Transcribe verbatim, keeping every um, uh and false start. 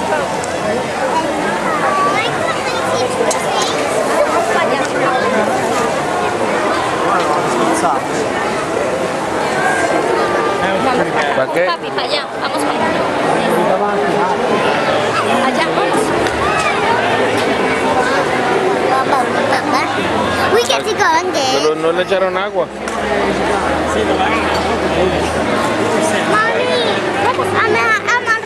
¿Para qué? Papi, para allá, vamos para allá. Allá, vamos. We get to go and get. Pero no le echaron agua. Mommy, I'm, I'm